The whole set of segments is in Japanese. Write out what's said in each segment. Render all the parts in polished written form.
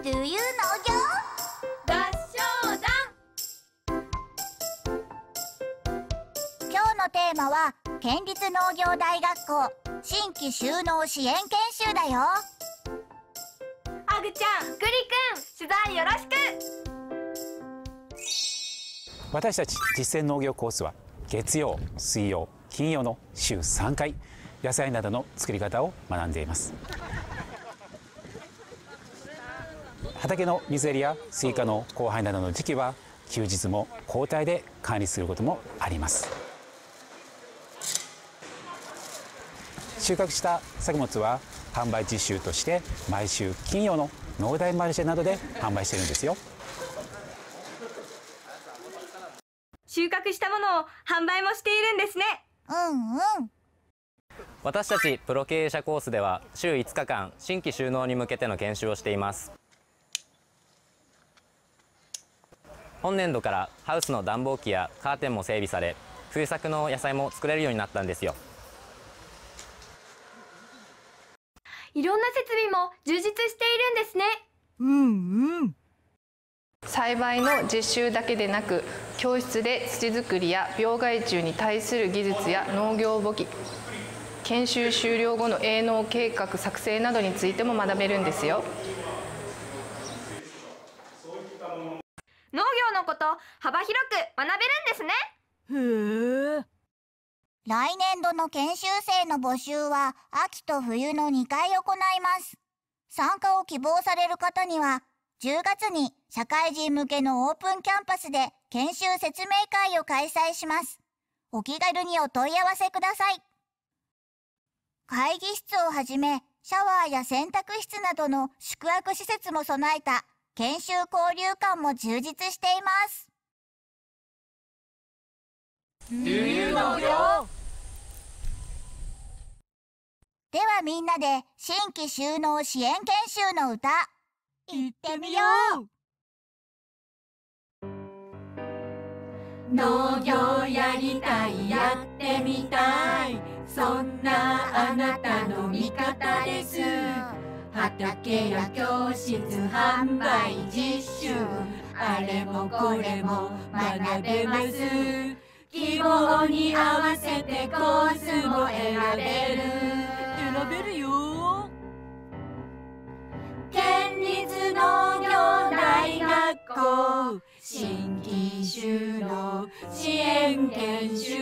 Do you 農業合唱団。 今日のテーマは県立農業大学校新規就農支援研修だよ。 ハグちゃん、グリくん、取材よろしく。 私たち実践農業コースは月曜、水曜、金曜の週3回野菜などの作り方を学んでいます。畑の水やりやスイカの交配などの時期は休日も交代で管理することもあります。収穫した作物は販売実習として毎週金曜の農大マルシェなどで販売しているんですよ。 収穫したものを販売もしているんですね。 私たちプロ経営者コースでは週5日間新規就農に向けての研修をしています。本年度からハウスの暖房機やカーテンも整備され、冬作の野菜も作れるようになったんですよ。 いろんな設備も充実しているんですね。 栽培の実習だけでなく、教室で土作りや病害虫に対する技術や農業簿記、研修終了後の営農計画作成などについても学べるんですよ。 農業のこと幅広く学べるんですね。 来年度の研修生の募集は秋と冬の2回行います。参加を希望される方には10月に社会人向けのオープンキャンパスで研修説明会を開催します。お気軽にお問い合わせください。会議室をはじめシャワーや洗濯室などの宿泊施設も備えた研修交流館も充実しています。 農業。 ではみんなで新規就農支援研修の歌言ってみよう。 農業やりたい、やってみたい、そんなあなたの味方です。畑や教室、販売実習、あれもこれも学べます。希望に合わせてコースも選べるよ。県立農業大学校新規就農支援研修。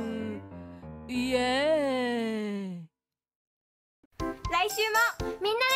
イエーイ。 来週もみんなで